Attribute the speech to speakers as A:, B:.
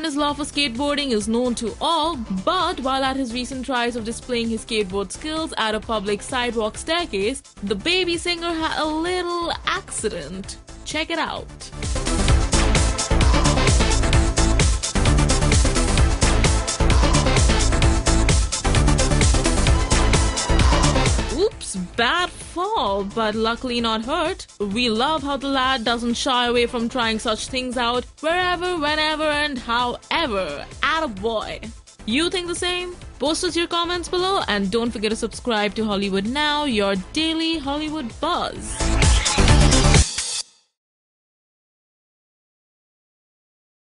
A: and his love for skateboarding is known to all, but while at his recent tries of displaying his skateboard skills at a public sidewalk staircase, the baby singer had a little accident. Check it out. Oops, bad fall, but luckily not hurt. We love how the lad doesn't shy away from trying such things out wherever, whenever, and however. Attaboy. You think the same? Post us your comments below and don't forget to subscribe to Hollywood Now, your daily Hollywood buzz.